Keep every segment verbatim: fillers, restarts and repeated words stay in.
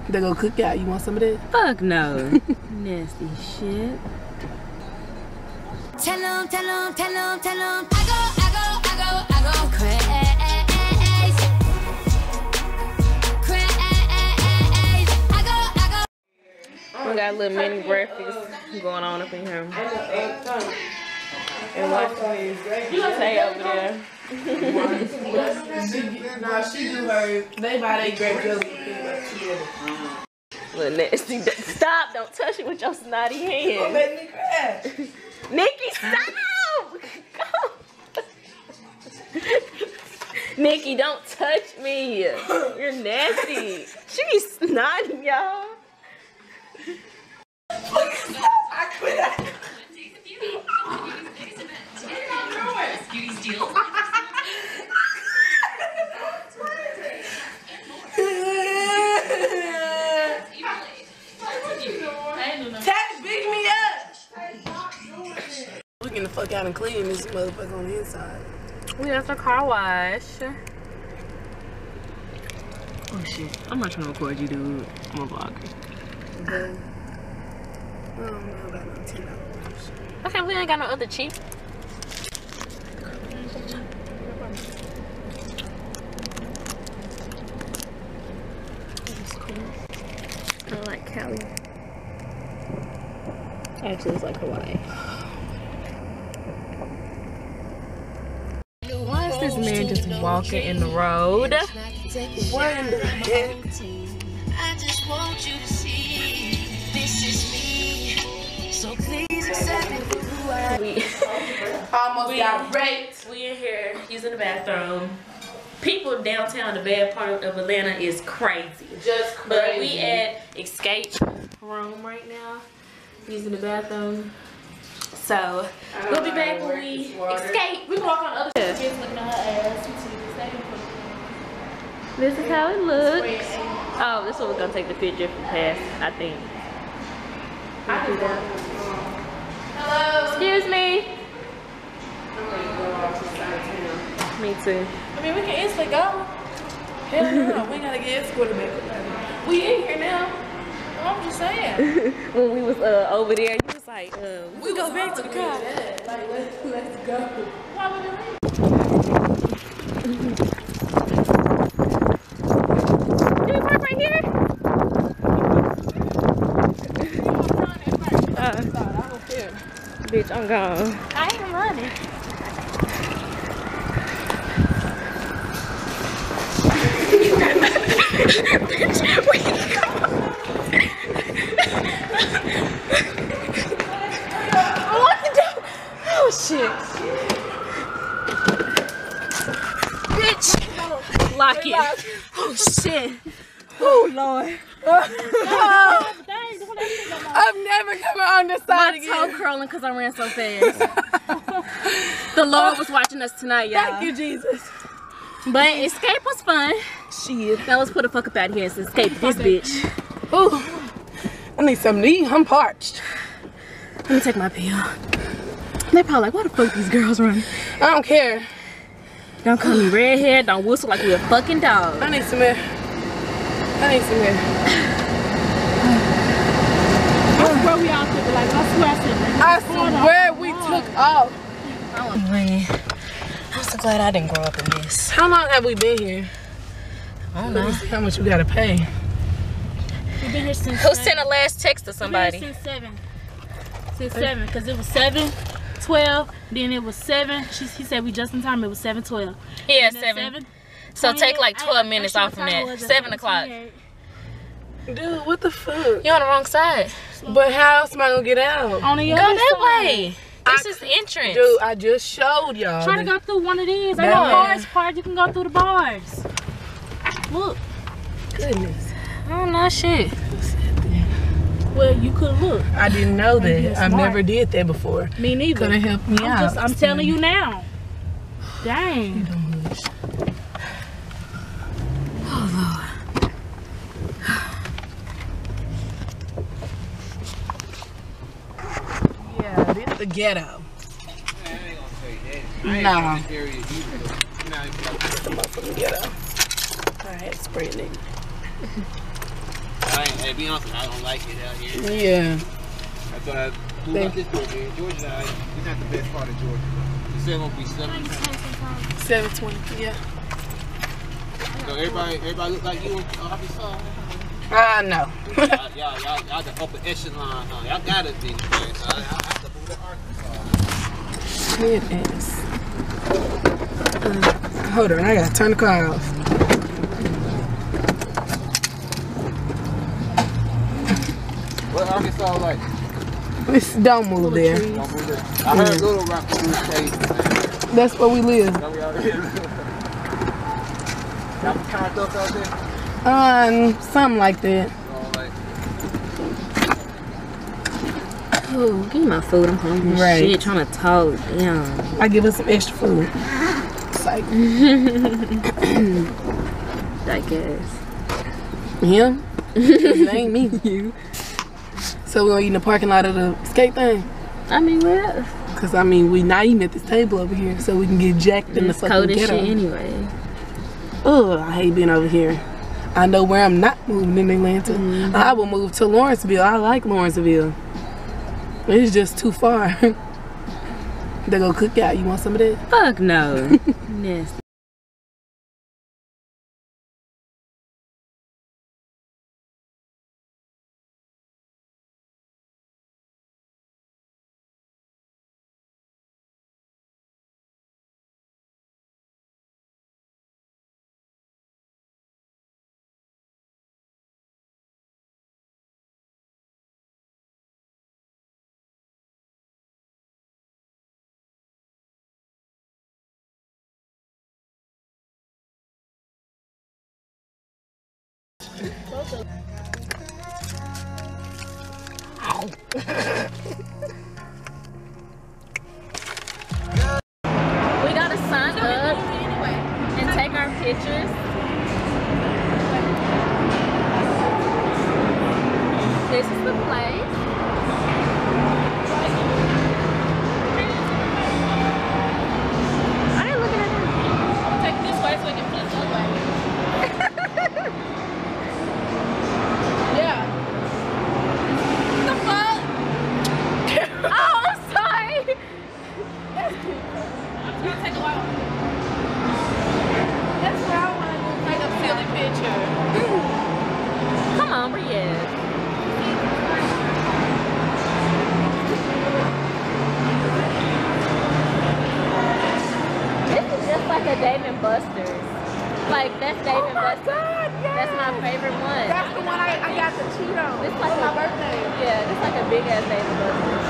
They go cook out. You want some of that? Fuck no. Nasty shit. Tell them, tell them, tell them, tell them. I go, I go, I go, I go crazy. Crazy. I go, I go. We got a little mini breakfast going on up in here. And watch you stay over there. Nah, she do her. They buy their grape jelly together. Little nasty. Stop! Don't touch it with your snotty hand. Don't make me crash. Nikki, stop! Go. Nikki, don't touch me. You're nasty. She be snotting, y'all. I quit. We getting the fuck out and clean this motherfucker on the inside. We have the car wash. Oh shit. I'm not trying to record you, dude. I'm a vlogger. Okay. I don't know about no ten dollars. Okay, we ain't got no other cheap. That's cool. I like Cali. Actually, it's like Hawaii. Why is this man just walking in the road? What in the heck? I just want you to see this is me. So please accept me for who I am. We Almost we, got raped. we in here using the bathroom. People downtown, the bad part of Atlanta is crazy. Just crazy. But we at Escape Room right now, using the bathroom. So we'll be back when we escape. We can walk on the other side. This is how it looks. Oh, this is what we're gonna take the picture from past, I think. I do that. Hello. Excuse me. Me too. I mean, we can instantly go. Hell no, we gotta get escorted back. We in here now. I'm just saying. When we was uh, over there, you was like, uh, we, we go back to the car. Like, let's, let's go. Why would you leave? Do you park right here? Uh, I don't care. bitch, I'm gone. I ain't running. Bitch, we go. What the do? Oh shit. Bitch. Lock it. Oh shit. Oh lord. I'm never coming on this side My again. toe curling because I ran so fast. The Lord was watching us tonight, y'all. Thank you, Jesus. But escape was fun. Shit. Now let's put the fuck up out of here and escape this bitch. Ooh. I need something to eat. I'm parched. Let me take my pill. They probably like, why the fuck these girls running? I don't care. Don't call me redhead. Don't whistle like we're a fucking dog. I need some air. I need some air. I swear we all took it. Like, I swear I said that. I swear we took off. Oh, man. I'm so glad I didn't grow up in this. How long have we been here? I don't Let me know. see how much we gotta pay. We've been here since Who seven. sent a last text to We've been here somebody? since seven. Since seven, because it was seven, twelve, then it was seven. She, he said we just in time, it was seven, twelve. Yeah, And then seven. So take like twelve minutes off from that. Seven o'clock. Dude, what the fuck? You're on the wrong side. But how else am I gonna get out? On the Go other that side. way. This is the entrance. Dude, I just showed y'all. Try to go through one of these. They That got man. bars part. You can go through the bars. Look. Goodness. I don't know shit. Well, you could look. I didn't know you're that. I smart. never did that before. Me neither. Could have helped me I'm, out. just, I'm telling you now. Dang. Oh, Lord. Yeah, this the ghetto. Nah. The motherfucking ghetto. Alright, spray it. I ain't, hey, be honest, I don't like it out here. Yeah. That's why I flew out this way, man. Georgia, I, it's not the best part of Georgia. You said it won't be seven. seven twenty, yeah. So everybody, everybody look like you on Arkansas? Ah, uh, no. y'all, y'all, y'all, y'all the upper echelon, huh? Y'all gotta be, man. So I, I have to move to Arkansas. It is. Uh, hold on, I gotta turn the car off. What Arkansas like? It's, don't move there. Don't move there. I heard mm. Little Rock Blue State. That's where we live. Y'all kind of out there? Um, something like that. Oh, give me my food. I'm hungry. Right. Shit, trying to talk. Yeah. I give us some extra food. Psych. I guess. Him? It ain't me. You. So we're gonna eat in the parking lot of the skate thing? I mean, where else? Cause I mean, we not even at this table over here, so we can get jacked in the fucking cold as ghetto. shit anyway. Ugh, I hate being over here. I know where I'm not moving in Atlanta. Mm-hmm. I will move to Lawrenceville. I like Lawrenceville. It's just too far. They go cook out. You want some of that? Fuck no. Nasty. We gotta sign up and take our pictures. This is the place. I ain't looking at him. I'm gonna take this way so we can flip this way. Yeah. The fuck? Oh, I'm sorry. That's cute. It's gonna take a while. That's what I want to do. Take a silly picture. Come on, Brielle. This is just like a Dave and Buster's. Like, that's Dave oh and Buster's. God, yes. That's my favorite one. That's the one I, I got the Cheetos. It's like my birthday. Yeah, it's like a big ass Dave and Buster's.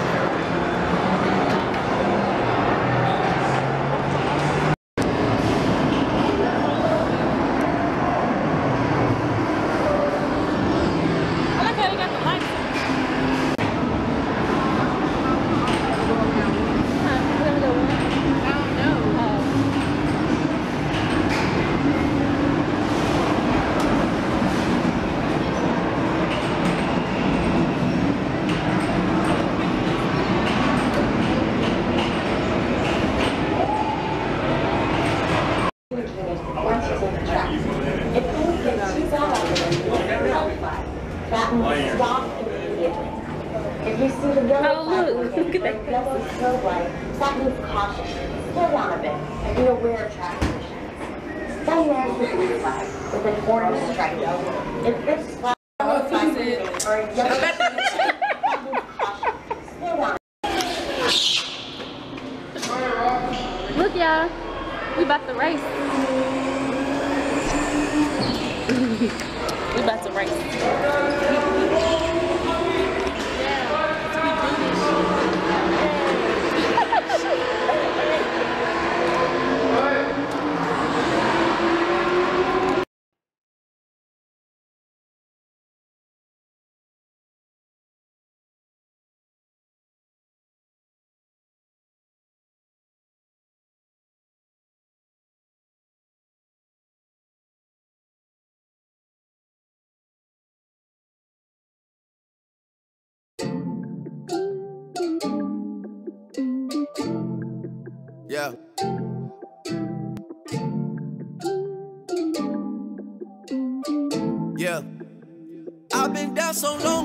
If you see the yellow oh, look, look at that. yellow snow light, that means caution. Slow down a bit and be aware of traffic conditions. Then there's the blue flag with an orange stripe. If this flag or a yellow that means caution. Slow down. Look, y'all. We about to race. We about to race. Yeah. Yeah. Out I've been down so long.